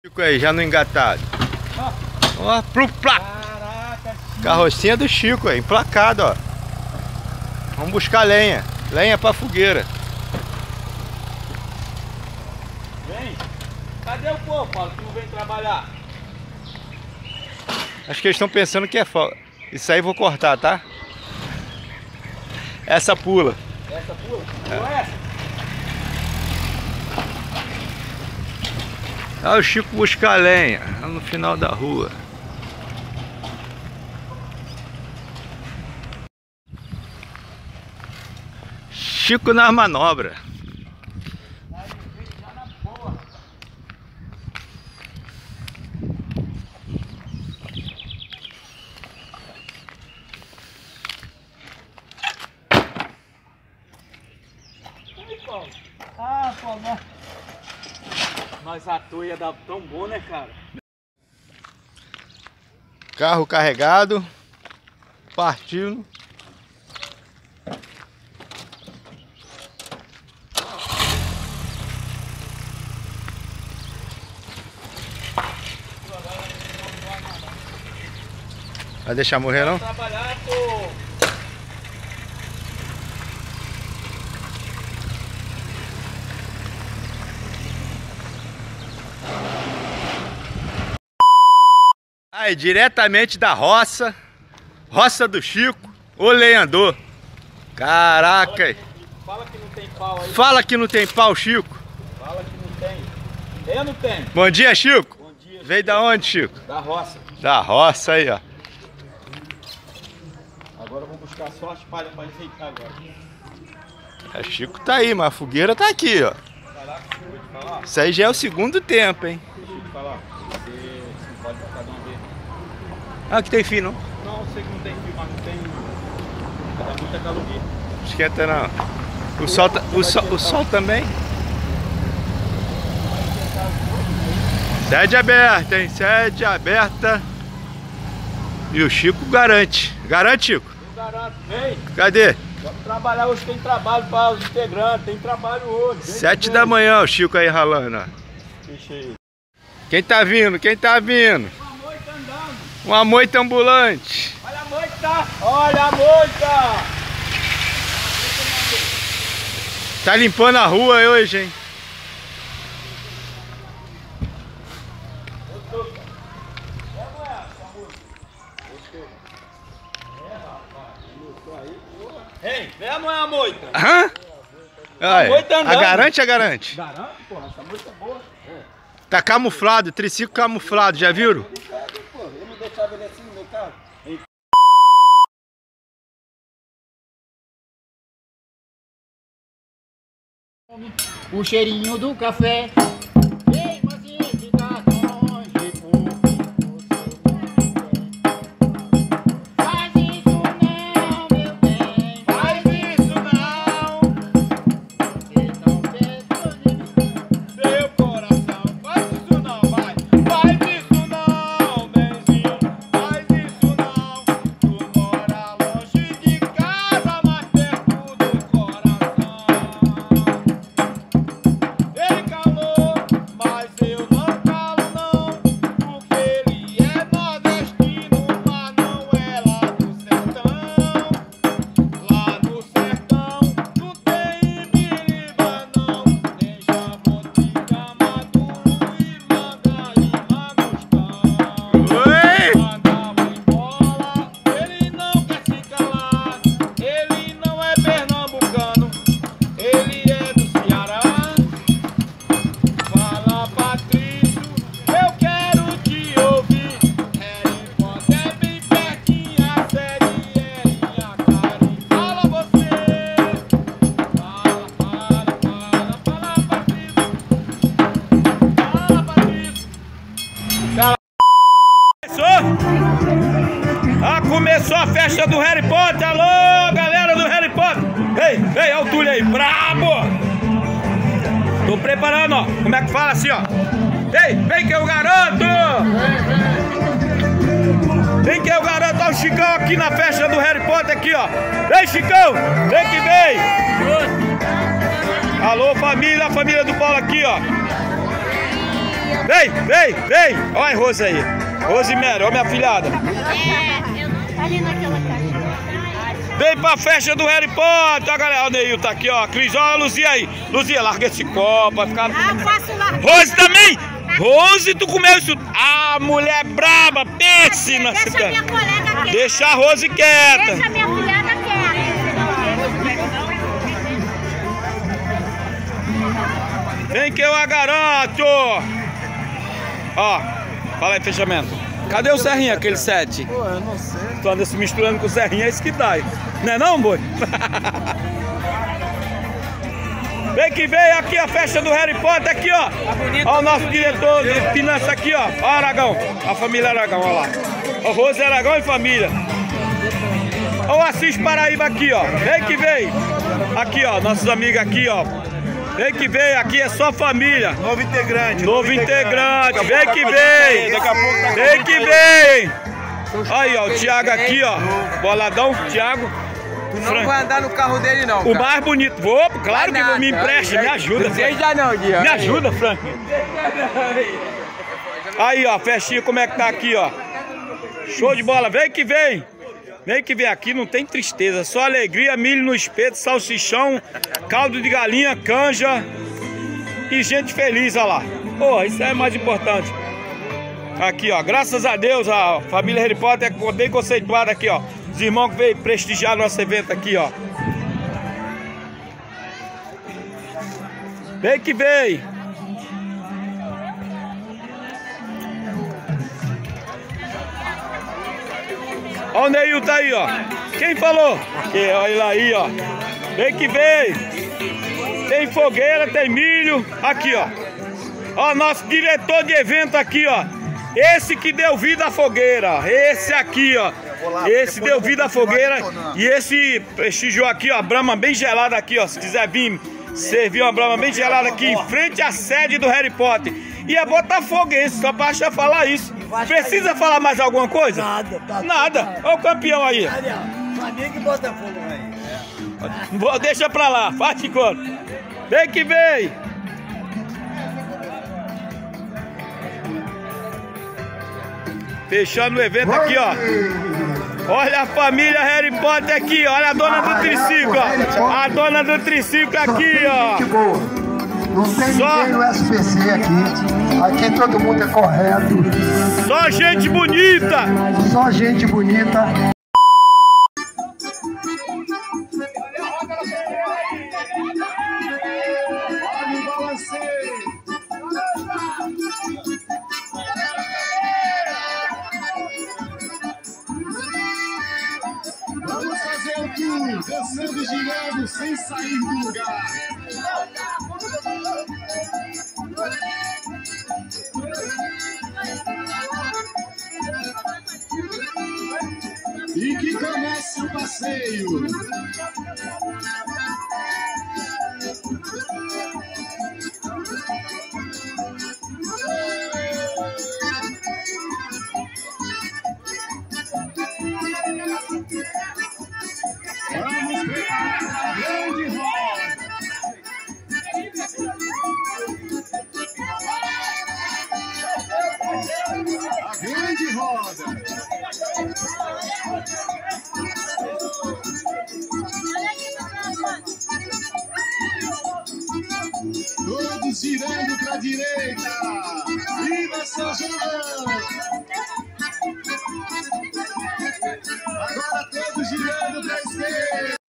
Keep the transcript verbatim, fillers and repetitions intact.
Chico aí, já no engatado. Ó, oh, pro pla... Caraca, carrocinha do Chico aí, emplacado, ó. Vamos buscar lenha. Lenha pra fogueira. Vem. Cadê o povo, Paulo, que não vem trabalhar? Acho que eles estão pensando que é falta. Isso aí eu vou cortar, tá? Essa pula. Essa pula? Não é essa? Ah, o Chico buscar lenha lá no final da rua. Chico na manobra. Ah, pô, mas... mas a tua ia dar tão bom, né, cara? Carro carregado. Partindo. Vai deixar morrer, não? Trabalhar, pô. Aí, diretamente da roça, roça do Chico, o lenhador. Caraca! Fala que não tem pau aí. Fala que não tem pau, Chico. Fala que não tem. Tem ou não tem? Bom dia, Chico. Bom dia. Veio Chico. da onde, Chico? Da roça. Da roça aí, ó. Agora eu vou buscar só as palhas para enfeitar agora. É, Chico tá aí, mas a fogueira tá aqui, ó. Caraca, eu vou te falar. Isso aí já é o segundo tempo, hein? Deixa eu te falar. Você não pode cada um ver. Ah, que tem fio, não? Não, eu sei que não tem fio, mas não tem. Dá muita caloria. Esquenta não. O sol, tá, o sol, o sol também. Sede aberta, hein? Sede aberta. E o Chico garante. Garante, Chico? Eu garanto, vem. Cadê? Vamos trabalhar hoje, tem trabalho para os integrantes, tem trabalho hoje. Vem, Sete vem. da manhã, o Chico aí ralando, ó. Deixa aí. Quem tá vindo? Quem tá vindo? Uma moita andando. Uma moita ambulante. Olha a moita! Olha a moita! Tá limpando a rua hoje, hein? Ei, vem a mãe a moita! Hã? Olha, moita andando. a garante, a garante. Garanto, porra, essa moita é boa. É. Tá camuflado, triciclo camuflado, já viram? Pô, eu não deixava ele assim no meu carro. O cheirinho do café. Ei, mas se ficar longe, faz isso não, meu bem. Faz isso não. Então perto de mim. Seu coração, faz isso não, vai. Faz isso não, benzinho. Faz isso não. Tu mora longe de casa, mas perto do coração. Ele calou, mas eu não calo não, porque ele é nordestino, mas não é lá do sertão. Lá no sertão não tem Ibiriba não, nem Jaboticaba, Maduro e Manga e Mangostão. Oi! Mandava embola, ele não quer se calar, ele não é pernambucano, ele é do Ceará. Fala, Patrício, eu quero te ouvir. Harry Potter é bem pertinho, a série é em Acari. Fala você. Fala, fala, fala, fala, Patrício. Fala, Patrício. Começou? Ah, começou a festa do Harry Potter. Alô, galera do Harry Potter. Ei, ei, olha o Túlio aí, brabo. Tô preparando, ó. Como é que fala assim, ó? Ei, vem que eu garanto! Vem que eu garanto. Olha o Chicão aqui na festa do Harry Potter aqui, ó. Vem, Chicão! Vem que vem! Alô, família, a família do Paulo aqui, ó. Vem, vem, vem! Olha a Rose aí. Rose Mera, olha minha filhada. É, eu ali naquela caixa. Vem pra festa do Harry Potter, galera. O Neil tá aqui, ó. Cris, olha a Luzia aí. Luzia, larga esse copo, vai ficar... Ah, posso lá. Rose também! Rose, tu comeu isso? Ah, mulher braba, pense na Deixa a minha colega quieta. Deixa a Rose quieta. Deixa a minha filhada quieta. Vem que eu a garanto. Ó, fala aí, fechamento. Cadê o Serrinha, aquele sete? Pô, eu não sei. Tu anda se misturando com o Serrinha, é isso que dá. Não é não, boi? Vem que vem aqui a festa do Harry Potter aqui, ó. Ó o nosso diretor de finanças aqui, ó. Ó Aragão, a família Aragão, ó lá. O Rose Aragão e família. Ó o Assis Paraíba aqui, ó. Vem que vem. Aqui, ó, nossos amigos aqui, ó. Vem que vem, aqui é só família. Novo integrante. Novo integrante, vem que vem. Daqui a pouco tá Vem que vem. Aí, ó, o Thiago aqui, ó. Boladão, Thiago. Tu não vai andar no carro dele não, O cara. mais bonito. Vou, claro que vou, me empreste, me ajuda. Deseja não, Dia. Me ajuda, Frank. Aí, ó, festinha como é que tá aqui, ó. Show de bola, vem que vem. Vem que vem aqui, não tem tristeza, só alegria, milho no espeto, salsichão, caldo de galinha, canja e gente feliz, ó lá. Pô, isso é mais importante. Aqui, ó, graças a Deus, a família Harry Potter é bem conceituada aqui, ó. Os irmãos que veio prestigiar nosso evento aqui, ó. Vem que vem. Ó o Neil tá aí, ó. Quem falou? Aqui, olha ele aí, ó. Vem que vem. Tem fogueira, tem milho. Aqui, ó. Ó, nosso diretor de evento aqui, ó. Esse que deu vida à fogueira. Esse aqui, ó. Esse deu vida à fogueira. E esse prestigiou aqui, ó. Brahma bem gelada aqui, ó. Se quiser vir servir uma brama bem gelada aqui em frente à sede do Harry Potter. E é botafoguense, só pra achar falar isso. Precisa falar mais alguma coisa? Nada, tá. Nada. Olha o campeão aí. Flamengo e Botafogo, velho. Vou- Deixa pra lá, faz de conta. Vem que vem. Fechando o evento aqui, ó. Olha a família Harry Potter aqui, olha a dona do triciclo, ó. A dona do triciclo aqui, ó. Gente boa. Não tem Só- ninguém no S P C aqui. Aqui todo mundo é correto. Só gente bonita. Só gente bonita. Vamos fazer o tour, dançando e girando sem sair do lugar. E que comece o passeio. Vamos preparar a grande roda. A grande roda. Todos girando para a direita. Viva São João! Agora todos girando para a esquerda.